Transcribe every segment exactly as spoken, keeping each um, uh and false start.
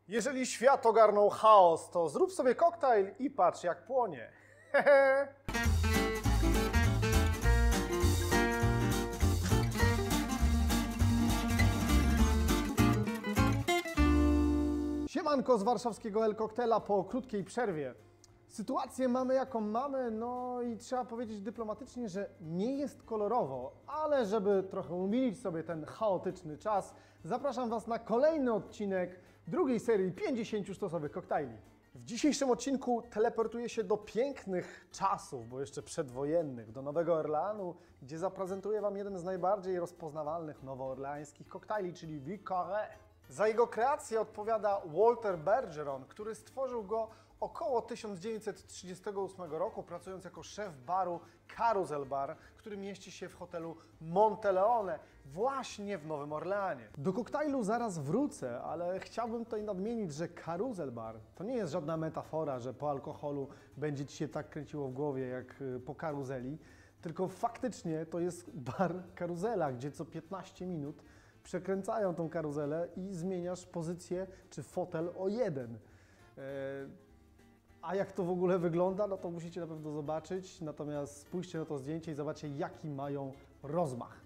Jeżeli świat ogarnął chaos, to zrób sobie koktajl i patrz jak płonie. Hehe. Siemanko z warszawskiego El Cocktaila po krótkiej przerwie. Sytuację mamy jaką mamy, no i trzeba powiedzieć dyplomatycznie, że nie jest kolorowo, ale żeby trochę umilić sobie ten chaotyczny czas, zapraszam Was na kolejny odcinek drugiej serii pięćdziesięciu sztosowych koktajli. W dzisiejszym odcinku teleportuję się do pięknych czasów, bo jeszcze przedwojennych, do Nowego Orleanu, gdzie zaprezentuję Wam jeden z najbardziej rozpoznawalnych nowoorleańskich koktajli, czyli Vicaré. Za jego kreację odpowiada Walter Bergeron, który stworzył go około tysiąc dziewięćset trzydziestego ósmego roku, pracując jako szef baru Carousel Bar, który mieści się w hotelu Monteleone, właśnie w Nowym Orleanie. Do koktajlu zaraz wrócę, ale chciałbym tutaj nadmienić, że Carousel Bar to nie jest żadna metafora, że po alkoholu będzie Ci się tak kręciło w głowie jak po karuzeli, tylko faktycznie to jest bar karuzela, gdzie co piętnaście minut przekręcają tą karuzelę i zmieniasz pozycję czy fotel o jeden. A jak to w ogóle wygląda, no to musicie na pewno zobaczyć, natomiast spójrzcie na to zdjęcie i zobaczcie, jaki mają rozmach.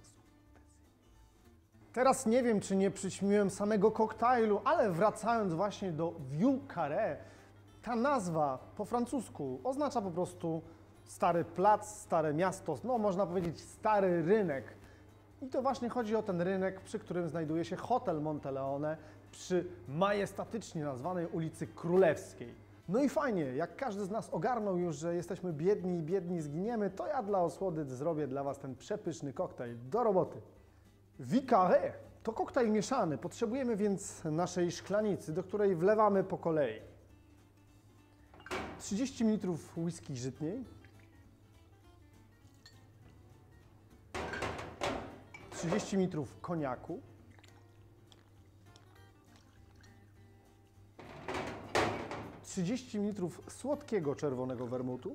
Teraz nie wiem, czy nie przyćmiłem samego koktajlu, ale wracając właśnie do Vicaré, ta nazwa po francusku oznacza po prostu stary plac, stare miasto, no można powiedzieć stary rynek. I to właśnie chodzi o ten rynek, przy którym znajduje się hotel Monteleone przy majestatycznie nazwanej ulicy Królewskiej. No i fajnie, jak każdy z nas ogarnął już, że jesteśmy biedni i biedni zginiemy, to ja dla osłody zrobię dla Was ten przepyszny koktajl. Do roboty! Vicaré to koktajl mieszany. Potrzebujemy więc naszej szklanicy, do której wlewamy po kolei trzydzieści mililitrów whisky żytniej, trzydzieści mililitrów koniaku, trzydzieści mililitrów słodkiego czerwonego wermutu,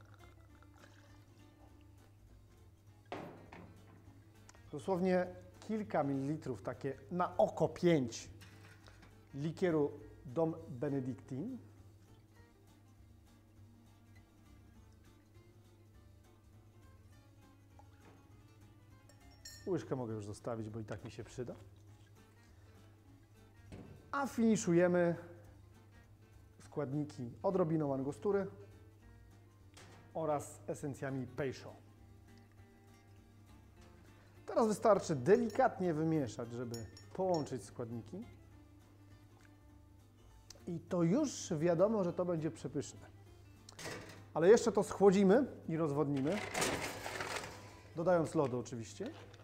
dosłownie kilka mililitrów, takie na oko pięć, likieru Dom Benedictine, łyżkę mogę już zostawić, bo i tak mi się przyda. A finiszujemy składniki odrobiną angostury oraz esencjami Peychaud. Teraz wystarczy delikatnie wymieszać, żeby połączyć składniki. I to już wiadomo, że to będzie przepyszne. Ale jeszcze to schłodzimy i rozwodnimy, dodając lodu oczywiście.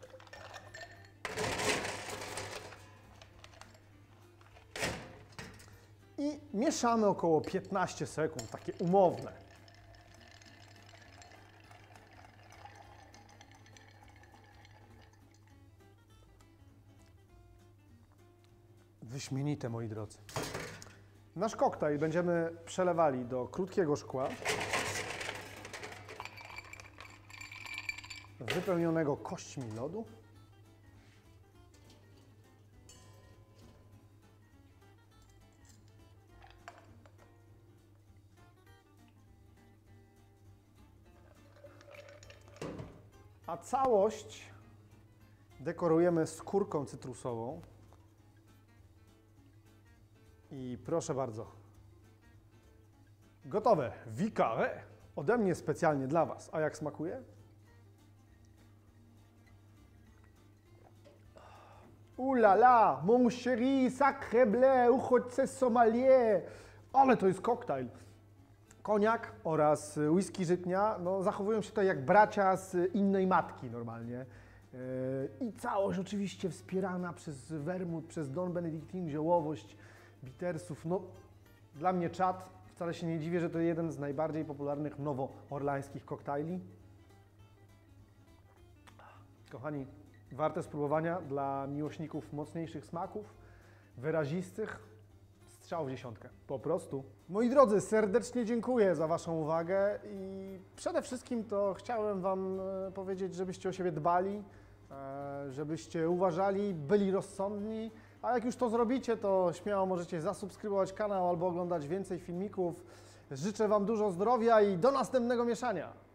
I mieszamy około piętnaście sekund, takie umowne. Wyśmienite, moi drodzy. Nasz koktajl będziemy przelewali do krótkiego szkła, wypełnionego kośćmi lodu. A całość dekorujemy skórką cytrusową. I proszę bardzo, gotowe Vicaré ode mnie specjalnie dla Was. A jak smakuje? Ouh là là, mon chéri, sacré bleu, uchodźce sommelier. Ale to jest koktajl. Koniak oraz whisky żytnia no, zachowują się tutaj jak bracia z innej matki normalnie. Yy, I całość oczywiście wspierana przez wermut, przez Don Benedictine, ziołowość, bittersów. No, dla mnie czad. Wcale się nie dziwię, że to jeden z najbardziej popularnych nowoorleańskich koktajli. Kochani, warte spróbowania dla miłośników mocniejszych smaków, wyrazistych. Strzał w dziesiątkę. Po prostu. Moi drodzy, serdecznie dziękuję za Waszą uwagę i przede wszystkim to chciałem Wam powiedzieć, żebyście o siebie dbali, żebyście uważali, byli rozsądni, A jak już to zrobicie, to śmiało możecie zasubskrybować kanał albo oglądać więcej filmików. Życzę Wam dużo zdrowia i do następnego mieszania.